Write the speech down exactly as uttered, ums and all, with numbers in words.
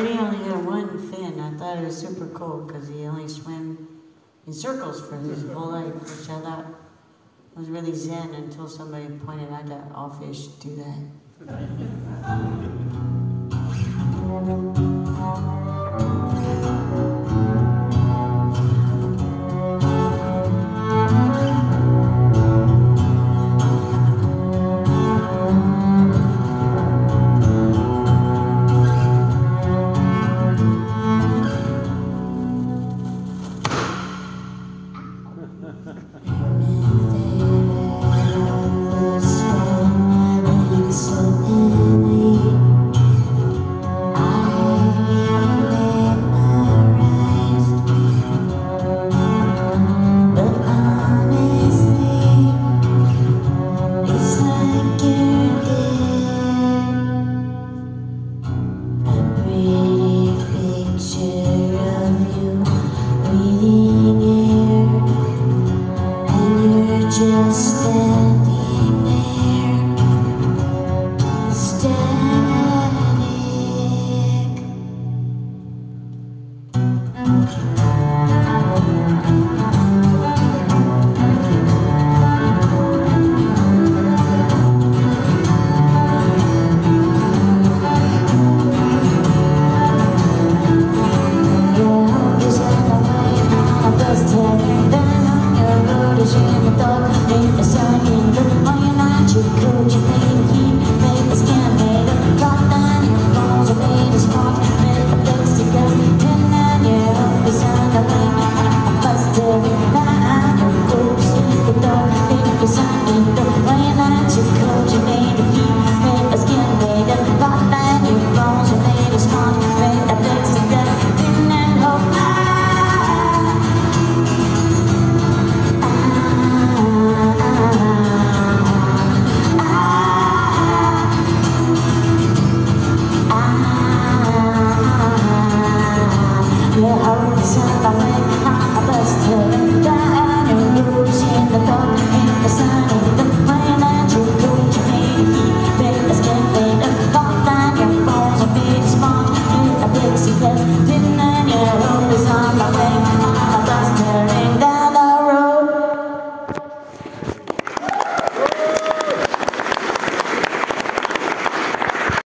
heard he only had one fin. I thought it was super cool because he only swam in circles for his whole life, which I thought was really zen until somebody pointed out that all fish do that.